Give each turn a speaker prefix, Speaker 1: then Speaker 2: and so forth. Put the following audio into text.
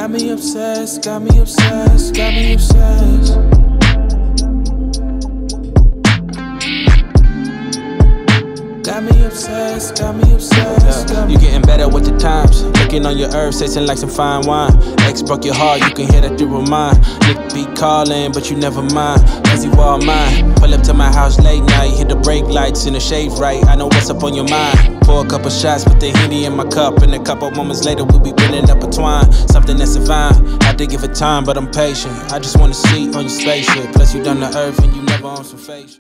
Speaker 1: Got me obsessed, got me obsessed, got me obsessed. Got me obsessed, got me obsessed.
Speaker 2: You getting better with the times. Looking on your herbs, tasting like some fine wine. Ex broke your heart, you can hear that through a mind. Nick be calling, but you never mind, cause you all mine. Pull up to my house late night, hit the brake lights and the shade right. I know what's up on your mind. Pour a couple shots, put the Henny in my cup, and a couple moments later we'll be building up a twine. Something that's divine, had to give it time, but I'm patient. I just wanna see on your spaceship. Plus you done the earth and you never on some face.